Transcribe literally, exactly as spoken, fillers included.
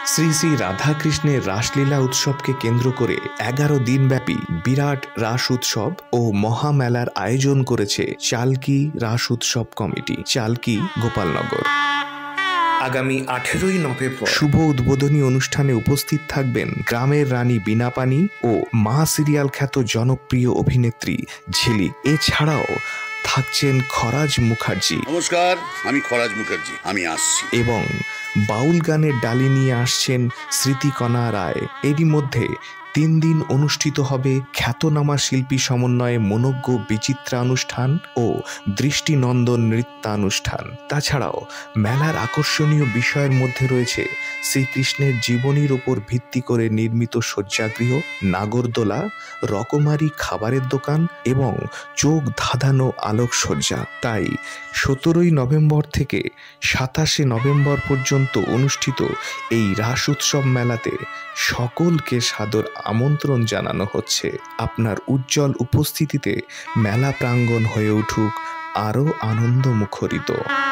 শ্রী শ্রী রাধাকৃষ্ণের রাসলীলা উৎসবকে কেন্দ্র করে এগারো দিনব্যাপী বিরাট রাস উৎসব ও মহামেলার আয়োজন করেছে চালকি রাস উৎসব কমিটি, চালকি, গোপালনগর। আগামী আঠেরোই নভেম্বর শুভ উদ্বোধনী অনুষ্ঠানে উপস্থিত থাকবেন গ্রামের রানী বীণা পানি ও মা সিরিয়াল খ্যাত জনপ্রিয় অভিনেত্রী ঝিলি। এছাড়াও থাকছেন খরাজ মুখার্জি। নমস্কার, আমি খরাজ মুখার্জি, আমি আসছি। এবং বাউল গানের ডালি নিয়ে আসছেন স্মৃতিকণা রায়। এরই মধ্যে তিন দিন অনুষ্ঠিত হবে খ্যাতনামা শিল্পী সমন্বয়ে মনোজ্ঞ বিচিত্রানুষ্ঠান ও দৃষ্টিনন্দন নৃত্যানুষ্ঠান। তাছাড়াও মেলার আকর্ষণীয় বিষয়ের মধ্যে রয়েছে শ্রীকৃষ্ণের জীবনীর ওপর ভিত্তি করে নির্মিত শয্যাগৃহ, নাগরদোলা, রকমারি খাবারের দোকান এবং চোখ ধাঁধানো আলোকসজ্জা। তাই সতেরোই নভেম্বর থেকে সাতাশে নভেম্বর পর্যন্ত অনুষ্ঠিত এই রাস উৎসব মেলাতে সকলকে সাদর আমন্ত্রণ জানানো হচ্ছে। আপনার উজ্জ্বল উপস্থিতিতে মেলা প্রাঙ্গণ হয়ে উঠুক আরও আনন্দ মুখরিত।